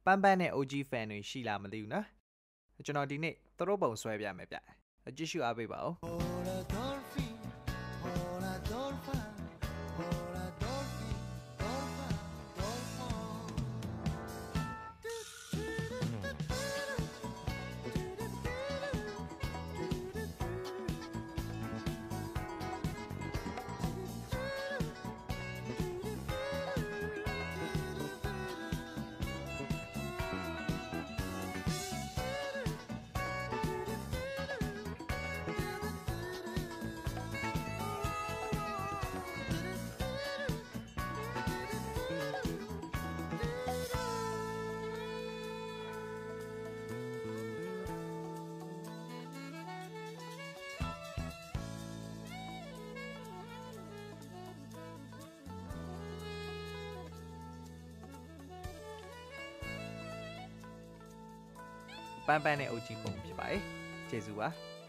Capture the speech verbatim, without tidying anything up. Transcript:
ပန်းပန်းနဲ့ โอ จี fan တွေရှိလားမသိဘူးနော်ကျွန်တော်ဒီနေ့သတို့ပုံဆွဲပြမယ်ဗျကြည့်ရှုအားပေးပါဦးပန်းပန်းနဲ့ โอ จี ပုံဖြစ်ပါတယ်ကျေးဇူးပါ